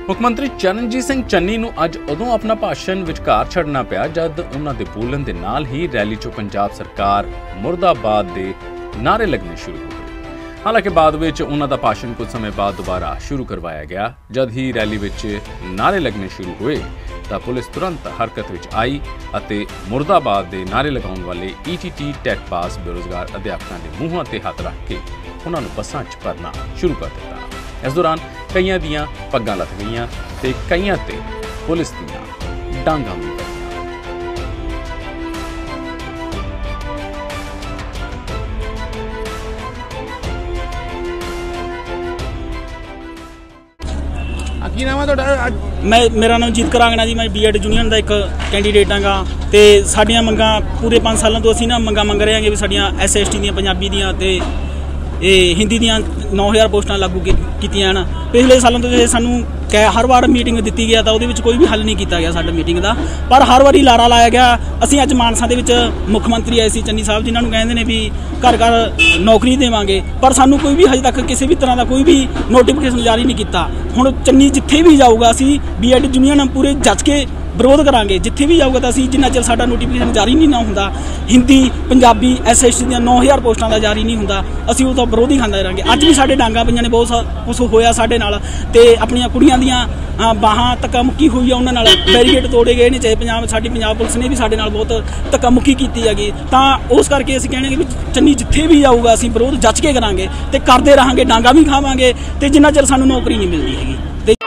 ਮੁੱਖ ਮੰਤਰੀ ਚਰਨਜੀਤ ਸਿੰਘ ਚੰਨੀ ਨੂੰ ਅੱਜ ਉਦੋਂ ਆਪਣਾ ਭਾਸ਼ਣ ਵਿਚਕਾਰ ਛੱਡਣਾ ਪਿਆ ਜਦ ਉਹਨਾਂ ਦੇ ਬੋਲਣ ਦੇ ਨਾਲ ਹੀ ਰੈਲੀ 'ਚੋਂ ਪੰਜਾਬ ਸਰਕਾਰ ਮੁਰਦਾਬਾਦ ਦੇ ਨਾਅਰੇ ਲੱਗਣੇ ਸ਼ੁਰੂ ਹੋ ਗਏ। ਹਾਲਾਂਕਿ ਬਾਅਦ ਵਿੱਚ ਉਹਨਾਂ ਦਾ ਭਾਸ਼ਣ ਕੁਝ ਸਮੇਂ ਬਾਅਦ ਦੁਬਾਰਾ ਸ਼ੁਰੂ ਕਰਵਾਇਆ ਗਿਆ। ਜਦ ਹੀ ਰੈਲੀ ਵਿੱਚ ਨਾਅਰੇ ਲੱਗਣੇ ਸ਼ੁਰੂ ਹੋਏ ਤਾਂ ਪੁਲਿਸ ਤੁਰੰਤ ਹਰਕਤ ਵਿੱਚ ਆਈ ਅਤੇ ਮੁਰਦਾਬਾਦ ਦੇ ਨਾਅਰੇ ਲਗਾਉਣ ਵਾਲੇ ETT ਟੈਟ ਪਾਸ ਬੇਰੁਜ਼ਗਾਰ ਅਧਿਆਪਕਾਂ ਦੇ ਮੂੰਹਾਂ ਤੇ ਹੱਥ ਰੱਖ ਕੇ ਉਹਨਾਂ ਨੂੰ ਬੱਸਾਂ 'ਚ ਭਰਨਾ ਸ਼ੁਰੂ ਕਰ ਦਿੱਤਾ। इस दौरान कईयां दियां पग्गां लथ गईयां ते कईयां ते पुलिस दियां डांगां भी पईयां। की नाम है तुहाडा? मेरा नाम जीत करांगना जी। मैं B.Ed यूनियन का एक कैंडीडेट हाँ। तो साडियां मंगां पूरे 5 सालों तो असीं ना मंगां मंग रहे हैं भी साडियां SC/ST दियां पंजाबी दियां ते हिंदी दियां 9000 पोस्टां लागू कीतियां न। पिछले सालों तो सानू हर बार मीटिंग दी गया तो वो कोई भी हल नहीं किया गया साडा मीटिंग का, पर हर बारी लारा लाया गया। असीं अज मानसा दे विच मुख मंत्री आए सी चन्नी साहब जिन्होंने कहते हैं भी घर घर नौकरी देवांगे, पर सानू कोई भी हजे तक किसी भी तरह का कोई भी नोटिफिकेशन जारी नहीं किया। हुण चन्नी जिथे भी जाऊगा असीं B.Ed यूनियन पूरे जज के विरोध करांगे। जिथे भी जाऊगा तो असीं जिन्ना चਿਰ साडा नोटिफिकेशन जारी नहीं ना हुंदा, हिंदी पंजाबी SC/ST दियां 9000 पोस्टां का जारी नहीं हुंदा, असीं उह तां विरोध ही खांदे रहांगे। अज भी साडे डांगां पईयां ने, बहुत कुछ होया साडे नाल ते अपणियां कुड़ियां दियां बाहां धक्का मुक्की हुई है, उन्हां नाल बैरीकेड तोड़े गए ने। चाहे साडी पंजाब पुलिस ने भी साडे नाल बहुत धक्का मुक्की कीती हैगी। तां उस करके असीं कहणे कि चन्नी जिथे भी जाऊगा असीं विरोध जच के करांगे ते करदे रहांगे, डांगा भी खावांगे ते जिन्ना चਿਰ सानू नौकरी नहीं मिलदी हैगी।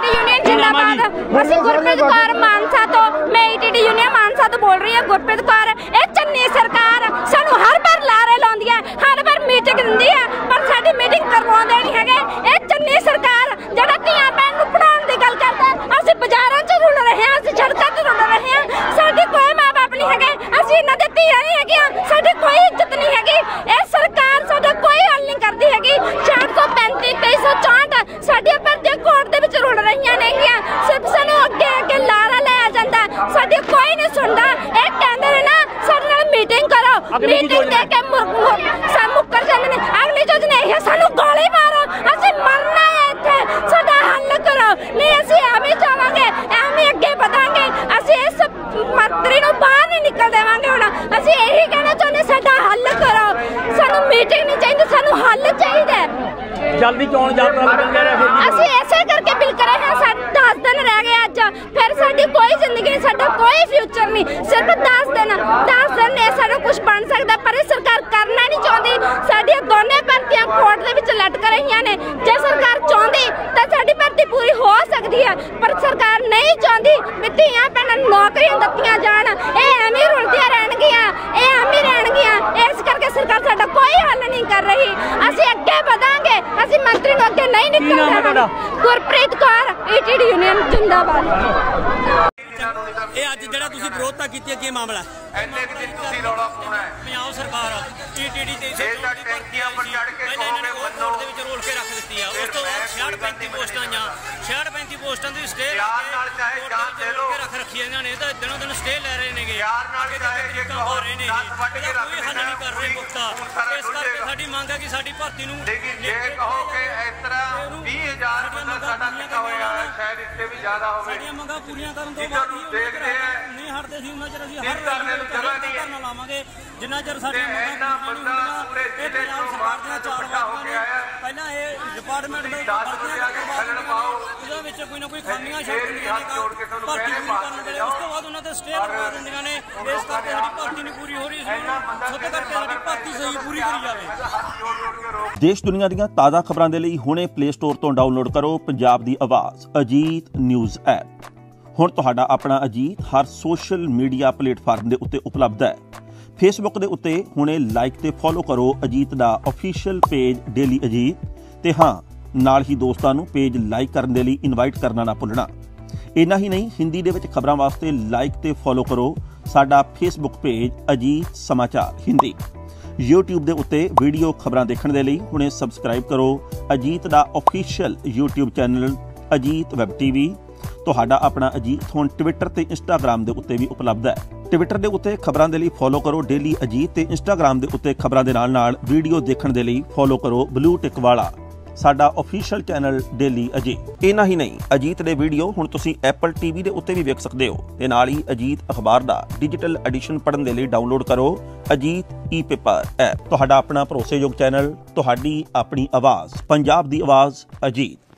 ਅਸੀਂ ਗੁਰਪ੍ਰੀਤ ਕੌਰ ਮਾਨਸਾ ਤੋਂ, ਮੈਂ ETT यूनियन मानसा तो बोल रही है। गुरप्रीत कौर ये चन्नी सरकार सानू हर बार लारे लाउंदी है, हर बार मीटिंग दिंदी है, पर साडी मीटिंग करवाउंदे नहीं हैगे। ये चन्नी सरकार जेड़ा धीआं भैन नूं पढ़ाउण दी गल करदा, असीं बाजारां 'च रुल रहे हां, असीं सड़कां 'ते रुल रहे हां। साडे कोई माँ बाप नहीं हैगे, असीं इन्हां दे धीआं नहीं हैगियां, साडी कोई इज्जत नहीं हैगी। ये सरकार साडा कोई हल नहीं करदी हैगी। 435 2364 साडीआं भर्तियां कोर्ट दे विच रुल रहीआं नेगीआं, सिर्फ सानू अगे अगे लारा लाया जांदा, साडी कोई नहीं सुनदा। ये कहंदे ने ना साडे नाल मीटिंग करो, मीटिंग दे के मुक्कर जांदे ने। अगली योजना ये सानू गोली मारो, असीं मरना है इत्थे, साडा हल करो, नहीं असीं एवें जावांगे, एवें अगे वधांगे। असीं इस मंत्री नूं बाहर नहीं निकल देवांगे। हुण असीं यही कहना चाहुंदे, साडा हल करो, सानू मीटिंग नहीं चाहिदी, सानू हल चाहिदा। जल्दी चोण जाबता लगन रहे फिर असीं ऐसे करके बिल करे हैं। 10 दिन रह गए अज, फिर साडी कोई जिंदगी नहीं, साडा कोई फ्यूचर नहीं। सिर्फ 10 दिन ने साडा कुछ बन सकदा, पर सरकार करना नहीं चाहती। साडियां दोने भर्तियां कोर्ट दे विच लटक रहीआं ने। जे सरकार चाहती तां साडी भर्ती पूरी हो सकदी है, पर सरकार नहीं चाहती भी धीआं भैणां नूं नौकरियां दित्तियां जाण। ये एवें रुलदियां रहणगीआं, ये एवें रहणगीआं। इस करके सरकार साडा कोई हल नहीं कर रही। असीं अगे वधांगे, असीं मंत्री नूं अगे नहीं निकल देवांगे। गुरप्रीत कौर ETT यूनियन जिंदाबाद। ਇਹ ਅੱਜ ਜਿਹੜਾ ਤੁਸੀਂ ਵਿਰੋਧਤਾ ਕੀਤੀ ਹੈ, ਕੀ ਮਾਮਲਾ ਹੈ? ਇੰਨੇ ਕਿ ਦਿਨ ਤੁਸੀਂ ਰੌਲਾ ਪਾਉਣਾ ਹੈ। ਪੰਜਾਬ ਸਰਕਾਰ ETT ਤੇ ਟੈਂਕੀਆਂ ਪਰ ਚੜ ਕੇ ਕਹੋਗੇ ਬੰਨੋ ਦੇ ਵਿੱਚ ਰੋਲ ਕੇ ਰੱਖ ਦਿੱਤੀ ਆ। ਉਸ ਤੋਂ ਬਾਅਦ 65 ਪੋਸਟਾਂ ਆਈਆਂ, 65 ਪੋਸਟਾਂ ਦੀ ਸਟੇ ਯਾਰ ਨਾਲ ਚਾਹੇ ਜਾਨ ਦੇ ਲੋ ਰੱਖ ਰੱਖੀ ਇਹਨਾਂ ਨੇ, ਤਾਂ ਦਿਨੋਂ ਦਿਨ ਸਟੇ ਲੈ ਰਹੇ ਨੇਗੇ। ਯਾਰ ਨਾਲ ਚਾਹੇ ਜੇ ਕਹੋ ਦਸ ਵੱਢ ਕੇ ਰੱਖ ਕੋਈ ਹੱਲ ਨਹੀਂ ਕਰ ਰਹੇ ਪੁਖਤਾ। ਇਸ ਕਰਕੇ ਸਾਡੀ ਮੰਗ ਹੈ ਕਿ ਸਾਡੀ ਭਰਤੀ ਨੂੰ, ਲੇਕਿਨ ਜੇ ਕਹੋ ਕਿ ਇਸ ਤਰ੍ਹਾਂ 20000 ਬੰਦਾ ਸਾਡਾ ਕਿੱਥਾ ਹੋਇਆ, ਸ਼ਾਇਦ ਇਸ ਤੇ ਵੀ ਜ਼ਿਆਦਾ ਹੋਵੇ। ਸਾਡੀਆਂ ਮੰਗਾਂ ਪੂਰੀਆਂ ਕਰਨ ਤੋਂ ਬਾਅਦ ਦੇਖਦੇ ਆ ਨਹੀਂ ਹਟਦੇ ਸੀ, ਉਹਨਾਂ ਚਿਰ ਅਸੀਂ ਹਰ ਧਰਨਾ ਲਾਵਾਂਗੇ ਜਿੰਨਾ ਚਿਰ ਸਾਡੀਆਂ ਇਹਨਾਂ ਬੰਦਾ ਪੂਰੇ ਜ਼ਿਲ੍ਹੇ ਚੋਂ ਮਾਰਚ ਇਕੱਠਾ ਹੋ ਕੇ ਆਇਆ। ਪਹਿਲਾਂ ਇਹ ਡਿਪਾਰਟਮੈਂਟ ਦੇ ਖੱਲਣ ਪਾਓ, ਉਹਦੇ ਵਿੱਚ ਕੋਈ ਨਾ ਕੋਈ ਖਾਮੀਆਂ ਛੱਡ ਦਿੰਦੀਆਂ ਨੇ, ਭਰਤੀ ਪੂਰੀ ਕਰਨ ਵੇਲੇ। ਉਸ ਤੋਂ ਬਾਅਦ ਉਹਨਾਂ ਤੇ ਸਟੇ ਲਗਾ ਦਿੰਦੀਆਂ ਨੇ। ਇਸ ਕਰਕੇ ਸਾਡੀ ਭਰਤੀ ਨਹੀਂ ਪੂਰੀ ਹੋ ਰਹੀ ਸੀ, ਸੁੱਧ ਕਰਕੇ ਸਾਡੀ ਭਰਤੀ ਸਹੀ ਪੂਰੀ ਕਰੀ ਜਾਵੇ। ਦੇਸ਼ ਦੁਨੀਆ ਦੀਆਂ ਤਾਜ਼ਾ ਖਬਰਾਂ ਦੇ ਲਈ ਹੁਣੇ ਪਲੇ ਸਟੋਰ ਤੋਂ ਡਾਊਨਲੋਡ ਕਰੋ ਪੰਜਾਬ ਦੀ ਆਵਾਜ਼ ਅਜੀਤ ਨਿਊਜ਼ ਐਪ। ਹੁਣ ਤੁਹਾਡਾ ਆਪਣਾ ਅਜੀਤ ਹਰ ਸੋਸ਼ਲ ਮੀਡੀਆ ਪਲੇਟਫਾਰਮ ਦੇ ਉੱਤੇ ਉਪਲਬਧ ਹੈ। ਫੇਸਬੁੱਕ ਦੇ ਉੱਤੇ ਹੁਣੇ ਲਾਈਕ ਤੇ ਫੋਲੋ ਕਰੋ ਅਜੀਤ ਦਾ ਅਫੀਸ਼ੀਅਲ ਪੇਜ ਡੇਲੀ ਅਜੀਤ, ਤੇ ਹਾਂ ਨਾਲ ਹੀ ਦੋਸਤਾਂ ਨੂੰ ਪੇਜ ਲਾਈਕ ਕਰਨ ਦੇ ਲਈ ਇਨਵਾਈਟ ਕਰਨਾ ਨਾ ਭੁੱਲਣਾ। ਇੰਨਾ ਹੀ ਨਹੀਂ, ਹਿੰਦੀ ਦੇ ਵਿੱਚ ਖਬਰਾਂ ਵਾਸਤੇ ਲਾਈਕ ਤੇ ਫੋਲੋ ਕਰੋ ਸਾਡਾ ਫੇਸਬੁੱਕ ਪੇਜ ਅਜੀਤ ਸਮਾਚਾਰ ਹਿੰਦੀ। YouTube ਦੇ ਉੱਤੇ ਵੀਡੀਓ ਖਬਰਾਂ ਦੇਖਣ ਦੇ ਲਈ ਹੁਣੇ ਸਬਸਕ੍ਰਾਈਬ ਕਰੋ ਅਜੀਤ ਦਾ official YouTube channel Ajit web TV। ਤੁਹਾਡਾ ਆਪਣਾ ਅਜੀਤ ਹੁਣ ਟਵਿੱਟਰ ਤੇ ਇੰਸਟਾਗ੍ਰਾਮ ਦੇ ਉੱਤੇ ਵੀ ਉਪਲਬਧ ਹੈ। ਟਵਿੱਟਰ ਦੇ ਉੱਤੇ ਖਬਰਾਂ ਦੇ ਲਈ ਫੋਲੋ ਕਰੋ ਡੇਲੀ ਅਜੀਤ, ਤੇ ਇੰਸਟਾਗ੍ਰਾਮ ਦੇ ਉੱਤੇ ਖਬਰਾਂ ਦੇ ਨਾਲ ਨਾਲ ਵੀਡੀਓ ਦੇਖਣ ਦੇ ਲਈ ਫੋਲੋ ਕਰੋ ਬਲੂ ਟਿਕ ਵਾਲਾ ਸਾਡਾ ऑफिशियल ਚੈਨਲ ਡੇਲੀ ਅਜੀਤ। ਇਨਾ ਹੀ ਨਹੀਂ, ਅਜੀਤ ਦੇ ਵੀਡੀਓ ਹੁਣ ਤੁਸੀਂ ਐਪਲ ਟੀਵੀ ਦੇ ਉੱਤੇ ਵੀ ਵੇਖ ਸਕਦੇ ਹੋ ਤੇ ਨਾਲ ਹੀ ਅਜੀਤ ਅਖਬਾਰ ਦਾ ਡਿਜੀਟਲ ਐਡੀਸ਼ਨ ਪੜ੍ਹਨ ਦੇ ਲਈ ਡਾਊਨਲੋਡ ਕਰੋ ਅਜੀਤ ਈ-ਪੇਪਰ ਐਪ। ਤੁਹਾਡਾ ਆਪਣਾ ਭਰੋਸੇਯੋਗ ਚੈਨਲ, ਤੁਹਾਡੀ ਆਪਣੀ ਆਵਾਜ਼, ਪੰਜਾਬ ਦੀ ਆਵਾਜ਼, ਅਜੀਤ।